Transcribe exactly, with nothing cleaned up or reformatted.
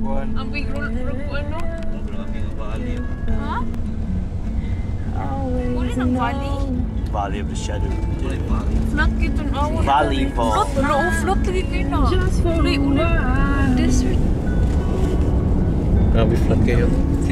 kuhan. Ang big roll roll ano? Grabe nga valley. Ha? Uli ng valley? Valley of the Shadow. Flat kito na awan. Valley po. Float na o float lagi kayo na. Uli uli. Desert. Grabe flat kayo.